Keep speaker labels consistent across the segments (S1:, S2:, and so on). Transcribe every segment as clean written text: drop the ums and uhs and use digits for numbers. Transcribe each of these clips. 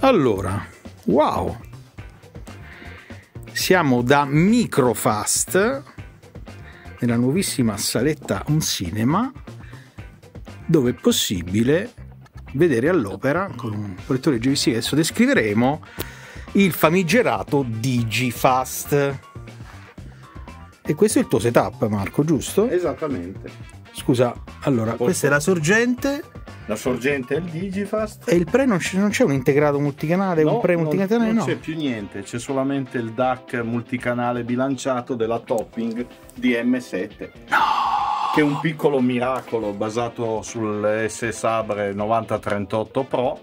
S1: Allora, wow, siamo da Microfast nella nuovissima saletta Un Cinema, dove è possibile vedere all'opera con un proiettore JVC che adesso descriveremo il famigerato Digifast. E questo è il tuo setup, Marco, giusto?
S2: Esattamente.
S1: Scusa, allora, questa è la sorgente.
S2: La sorgente è il Digifast.
S1: E il pre non c'è un integrato multicanale,
S2: No,
S1: un pre multicanale?
S2: non c'è più niente, c'è solamente il DAC multicanale bilanciato della Topping DM7. No! Che è un piccolo miracolo basato sul S Sabre 9038 Pro.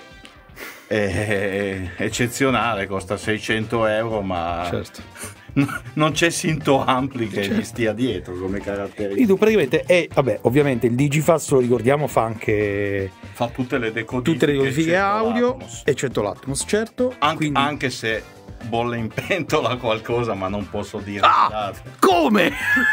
S2: È eccezionale, costa 600 euro, ma
S1: Certo.
S2: non c'è Sinto Ampli che gli stia dietro come caratteristica.
S1: Tu praticamente ovviamente il Digifast, lo ricordiamo, fa
S2: tutte le decodifiche
S1: audio,
S2: l'Atmos.
S1: eccetto l'Atmos, certo.
S2: Anche se bolle in pentola qualcosa, ma non posso dire.
S1: Come?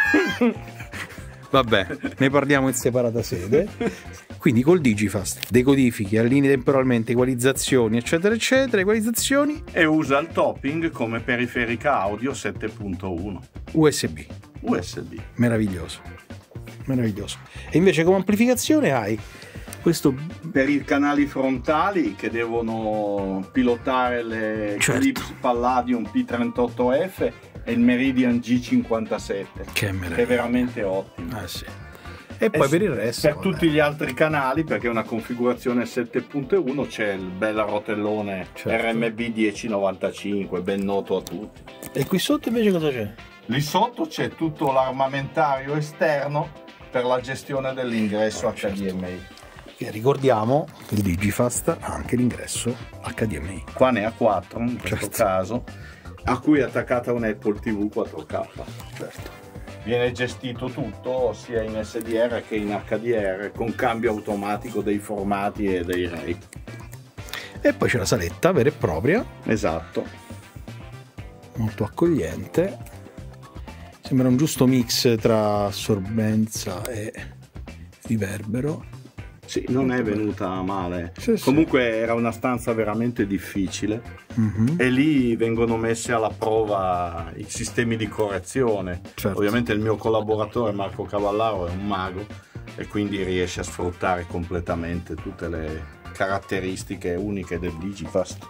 S1: Vabbè, ne parliamo in separata sede. Quindi col Digifast decodifichi, allinei temporalmente, equalizzazioni, eccetera eccetera, equalizzazioni,
S2: e usa il Topping come periferica audio 7.1
S1: USB. Meraviglioso. E invece come amplificazione hai questo
S2: per i canali frontali che devono pilotare le Clips Palladium P38F e il Meridian G57,
S1: che
S2: è veramente ottimo.
S1: Sì. E poi per il resto,
S2: per tutti gli altri canali, perché è una configurazione 7.1, c'è il bel rotellone RMB 1095, ben noto a tutti.
S1: E qui sotto invece cosa c'è?
S2: Lì sotto c'è tutto l'armamentario esterno per la gestione dell'ingresso HDMI.
S1: Che ricordiamo, il Digifast ha anche l'ingresso HDMI.
S2: Qua ne ha 4 in questo caso, a cui è attaccata un Apple TV 4K.
S1: Certo.
S2: Viene gestito tutto sia in SDR che in HDR con cambio automatico dei formati e dei RAI.
S1: E poi c'è la saletta vera e propria.
S2: Esatto.
S1: Molto accogliente. Sembra un giusto mix tra assorbenza e riverbero.
S2: Sì, non è venuta male.
S1: Sì.
S2: Comunque era una stanza veramente difficile e lì vengono messe alla prova i sistemi di correzione.
S1: Certo.
S2: Ovviamente il mio collaboratore Marco Cavallaro è un mago e quindi riesce a sfruttare completamente tutte le caratteristiche uniche del Digifast.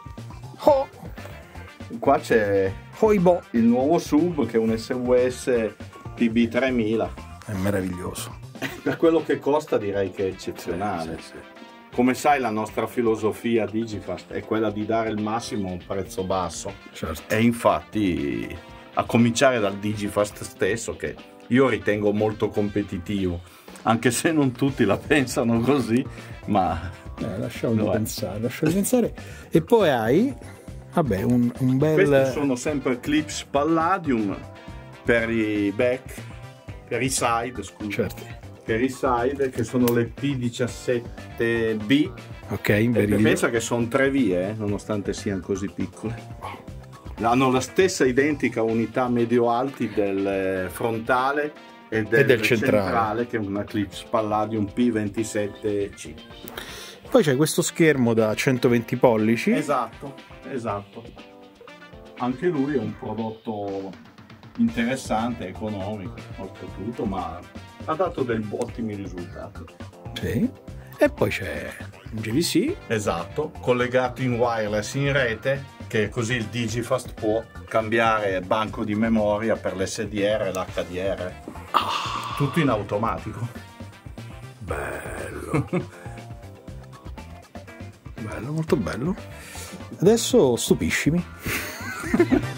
S2: Qua c'è il nuovo sub che è un SWS PB3000.
S1: È meraviglioso.
S2: Per quello che costa direi che è eccezionale.
S1: Sì.
S2: Come sai, la nostra filosofia Digifast è quella di dare il massimo a un prezzo basso.
S1: Certo.
S2: E infatti, a cominciare dal Digifast stesso, che io ritengo molto competitivo, anche se non tutti la pensano così, ma
S1: lasciamo pensare. E poi hai un bel...
S2: Questi sono sempre Clips Palladium per i back, per i side, scusa.
S1: Certo.
S2: Per i side, che sono le P17B.
S1: Ok, in verità.
S2: Pensa che sono 3 vie, nonostante siano così piccole. Hanno la stessa identica unità medio-alti del frontale e del centrale, che è una Clips Palladium P27C.
S1: Poi c'è questo schermo da 120 pollici.
S2: Esatto. Anche lui è un prodotto interessante, economico, oltretutto, ma ha dato ottimi risultati.
S1: Sì. E poi c'è un JVC.
S2: Esatto, collegato in wireless in rete, che così il Digifast può cambiare banco di memoria per l'SDR e l'HDR. Tutto in automatico.
S1: Bello. Bello, molto bello. Adesso stupiscimi.